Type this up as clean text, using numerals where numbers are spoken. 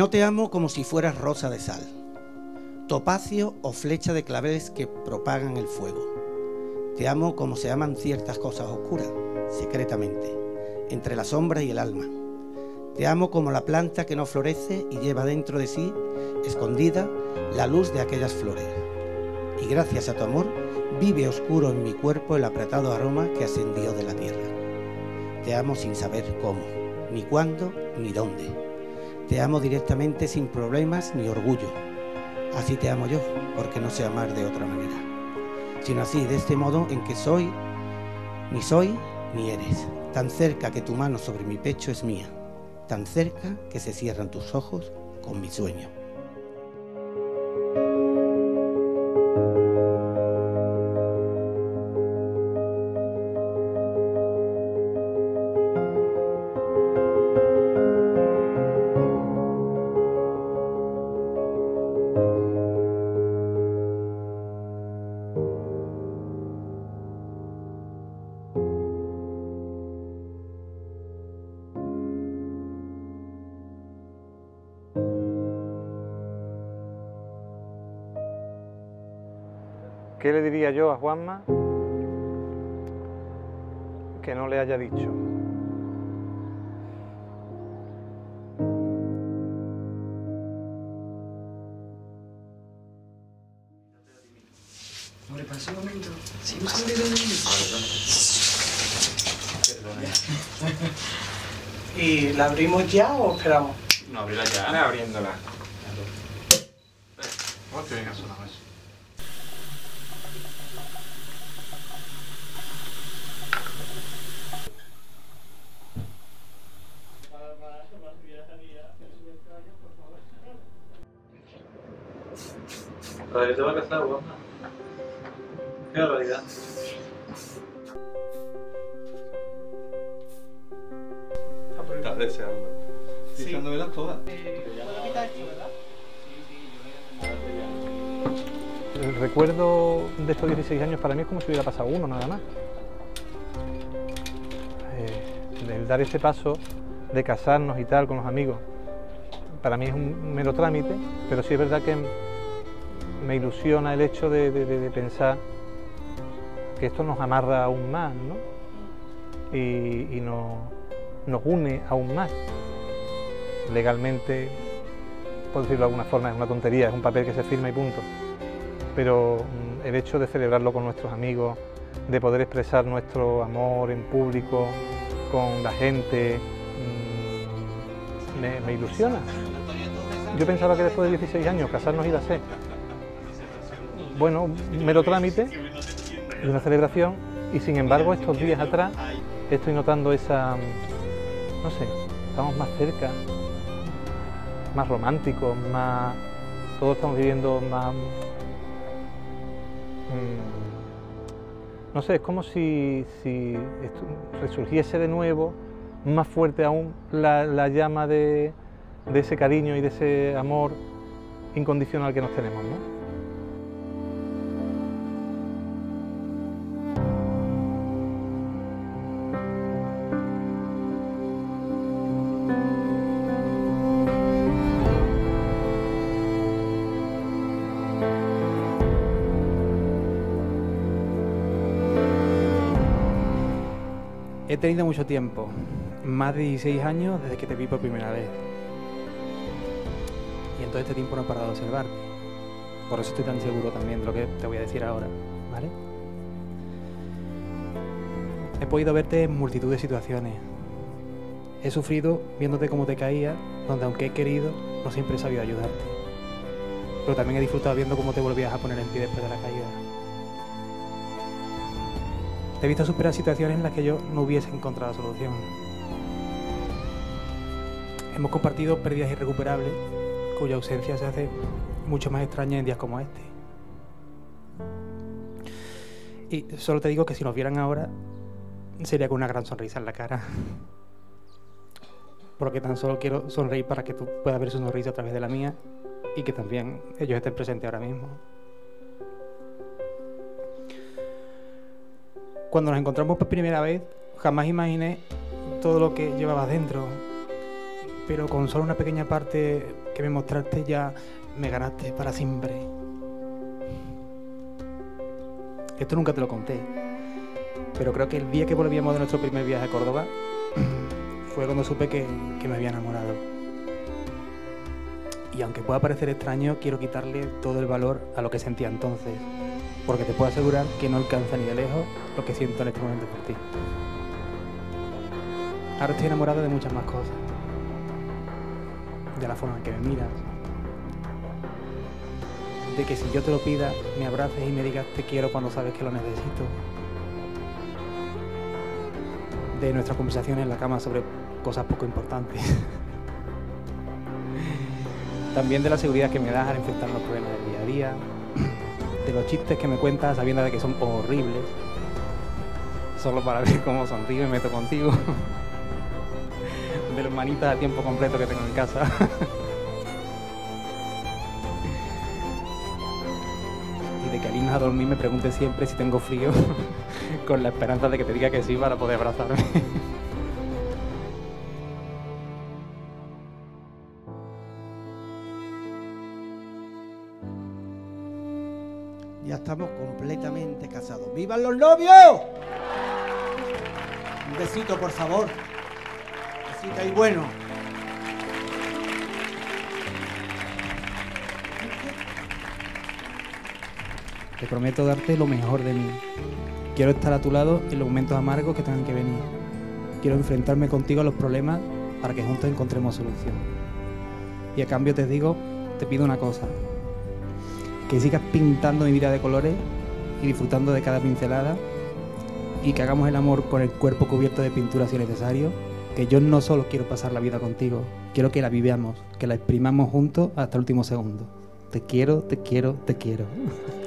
No te amo como si fueras rosa de sal, topacio o flecha de claveles que propagan el fuego. Te amo como se aman ciertas cosas oscuras, secretamente, entre la sombra y el alma. Te amo como la planta que no florece y lleva dentro de sí, escondida, la luz de aquellas flores. Y gracias a tu amor, vive oscuro en mi cuerpo el apretado aroma que ascendió de la tierra. Te amo sin saber cómo, ni cuándo, ni dónde. Te amo directamente sin problemas ni orgullo. Así te amo yo, porque no sé amar de otra manera, sino así, de este modo en que soy ni eres, tan cerca que tu mano sobre mi pecho es mía, tan cerca que se cierran tus ojos con mi sueño. ¿Qué le diría yo a Juanma que no le haya dicho? Hombre, para ese momento. Sí, un segundito. ¿Y la abrimos ya o esperamos? No, abrirla ya. Abriéndola. Oh, que venga, sonado eso. ¿Todavía te va a casar, Juanma? Qué barbaridad. Estás deseando. Deseando verlas todas. ¿Puedo quitar esto, verdad? El recuerdo de estos 16 años para mí es como si hubiera pasado uno, nada más. El dar ese paso de casarnos y tal con los amigos, para mí es un mero trámite, pero sí es verdad que me ilusiona el hecho de pensar que esto nos amarra aún más, ¿no? Y nos une aún más. Legalmente, por decirlo de alguna forma, es una tontería, es un papel que se firma y punto. Pero el hecho de celebrarlo con nuestros amigos, de poder expresar nuestro amor en público, con la gente, me ilusiona. Yo pensaba que después de 16 años casarnos iba a ser, bueno, un mero trámite de una celebración, y sin embargo estos días atrás estoy notando esa, no sé, estamos más cerca, más románticos, más, todos estamos viviendo más, no sé, es como si resurgiese de nuevo, más fuerte aún, la llama de ese cariño y de ese amor incondicional que nos tenemos, ¿no? He tenido mucho tiempo, más de 16 años desde que te vi por primera vez. Y en todo este tiempo no he parado de observarte. Por eso estoy tan seguro también de lo que te voy a decir ahora, ¿vale? He podido verte en multitud de situaciones. He sufrido viéndote cómo te caías, donde aunque he querido, no siempre he sabido ayudarte. Pero también he disfrutado viendo cómo te volvías a poner en pie después de la caída. Te he visto superar situaciones en las que yo no hubiese encontrado solución. Hemos compartido pérdidas irrecuperables, cuya ausencia se hace mucho más extraña en días como este. Y solo te digo que si nos vieran ahora, sería con una gran sonrisa en la cara. Porque tan solo quiero sonreír para que tú puedas ver su sonrisa a través de la mía y que también ellos estén presentes ahora mismo. Cuando nos encontramos por primera vez, jamás imaginé todo lo que llevabas dentro, pero con solo una pequeña parte que me mostraste ya me ganaste para siempre. Esto nunca te lo conté, pero creo que el día que volvíamos de nuestro primer viaje a Córdoba fue cuando supe que me había enamorado. Y aunque pueda parecer extraño, quiero quitarle todo el valor a lo que sentía entonces, porque te puedo asegurar que no alcanza ni de lejos lo que siento en este momento por ti. Ahora estoy enamorado de muchas más cosas. De la forma en que me miras. De que si yo te lo pida, me abraces y me digas te quiero cuando sabes que lo necesito. De nuestras conversaciones en la cama sobre cosas poco importantes. También de la seguridad que me das al enfrentar los problemas del día a día. De los chistes que me cuentas sabiendo de que son horribles. Solo para ver cómo sonrío y me meto contigo. De los manitas a tiempo completo que tengo en casa. Y de que al irnos a dormir me pregunte siempre si tengo frío, con la esperanza de que te diga que sí para poder abrazarme. Ya estamos completamente casados. ¡Vivan los novios! Un besito, por favor. Besito y bueno. Te prometo darte lo mejor de mí. Quiero estar a tu lado en los momentos amargos que tengan que venir. Quiero enfrentarme contigo a los problemas para que juntos encontremos solución. Y a cambio te pido una cosa. Que sigas pintando mi vida de colores y disfrutando de cada pincelada, y que hagamos el amor con el cuerpo cubierto de pintura si es necesario, que yo no solo quiero pasar la vida contigo, quiero que la vivamos, que la exprimamos juntos hasta el último segundo. Te quiero, te quiero, te quiero.